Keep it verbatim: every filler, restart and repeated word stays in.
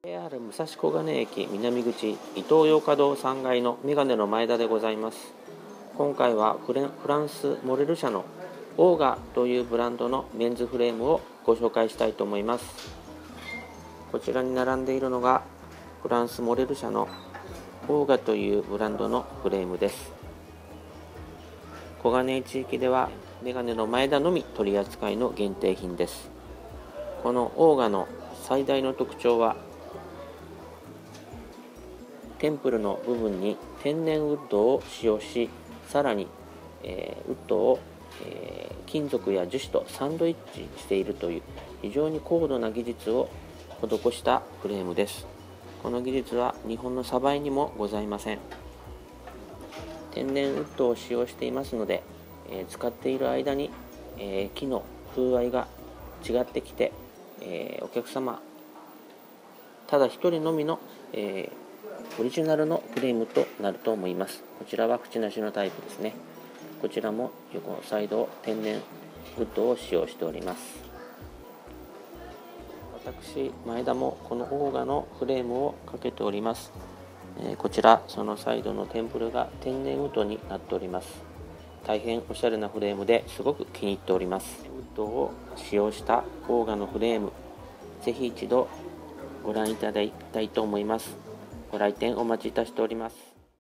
ジェイアール 武蔵小金駅南口イトーヨーカドーさんがいのメガネの前田でございます。今回はフランスモレル社のオーガというブランドのメンズフレームをご紹介したいと思います。こちらに並んでいるのがフランスモレル社のオーガというブランドのフレームです。小金井地域ではメガネの前田のみ取り扱いの限定品です。このオーガの最大の特徴はテンプルの部分に天然ウッドを使用し、さらに、えー、ウッドを、えー、金属や樹脂とサンドイッチしているという非常に高度な技術を施したフレームです。この技術は日本のサバイにもございません。天然ウッドを使用していますので、えー、使っている間に、えー、木の風合いが違ってきて、えー、お客様ただ一人のみの、えーオリジナルのフレームとなると思います。こちらは縁なしのタイプですね。こちらも横サイド天然ウッドを使用しております。私前田もこのオーガのフレームをかけております。えー、こちらそのサイドのテンプルが天然ウッドになっております。大変おしゃれなフレームですごく気に入っております。ウッドを使用したオーガのフレーム、ぜひ一度ご覧いただきたいと思います。ご来店お待ちいたしております。